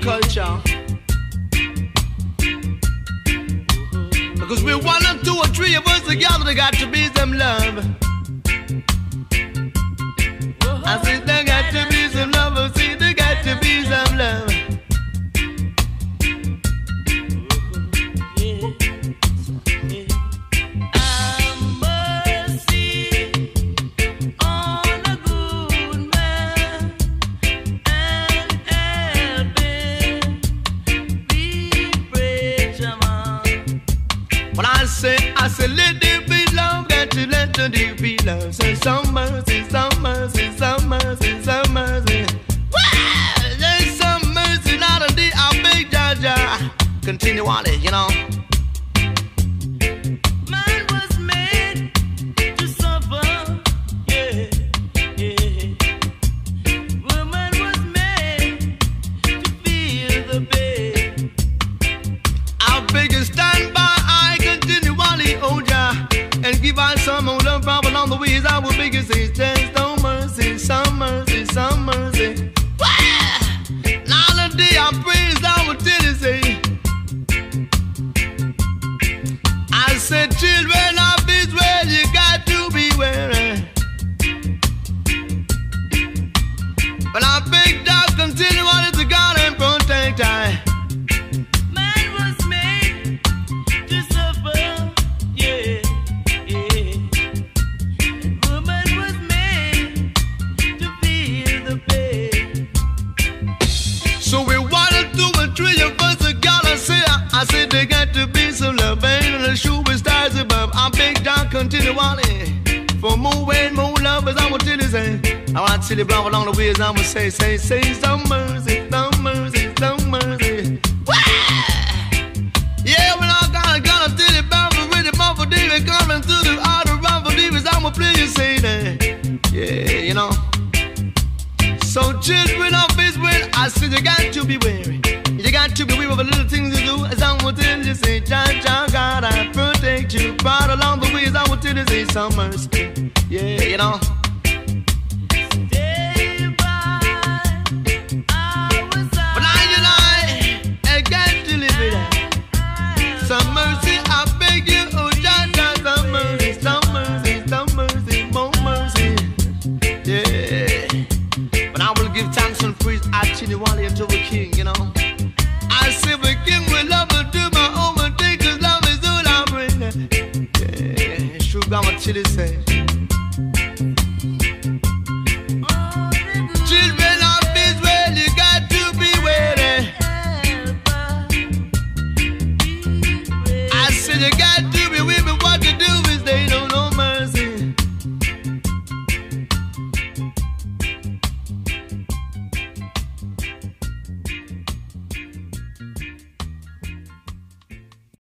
culture. Because we're 1 or 2 or 3 of us together, there got to be some love. I said there got to be some love. I said there got to be some love. I said, let there be love, got to let there be love. So some mercy, some mercy, some mercy, some mercy. Well, there's some mercy, not a day I beg Jaja. Continue on it, you know. Man was made to suffer, yeah, yeah. Woman was made to feel the pain. I beg you stand by. Oh, Jah, and give us some more love, problem on the ways I will beg you, say, there's no mercy, some mercy, some mercy. Now the day I praise, I will tell you, say, I said, children of Israel, you got to beware. But I beg God, continue on to God and protect I. I said there got to be some love, and the shoe with stars above. I beg God continue on it for more and more love, as I will tell you say. I want to tell you blah along the way as I will say some mercy, some mercy, some mercy. Yeah, when I gotta tell you about the rhythm of David coming through the art of David, I will play you say that. Yeah, you know. So children of Israel, I said you got to be wary. You got to be aware of the little things you do. As I will tell you, say, Jah, God, I protect you. Right along the way, as I will tell you, say, some mercy. Yeah, you know. Stay by our side. But I got to live with that. Some mercy, I beg you, oh, Jah, some mercy, some mercy, some mercy, more mercy. Yeah. But I will give thanks and praise actually while you're to the King, you know. I say the King will love her to my own take, cause love is all I bring. Yeah, sugar, I'm a chilly say. Children of Israel, you got to be waiting. I said you got to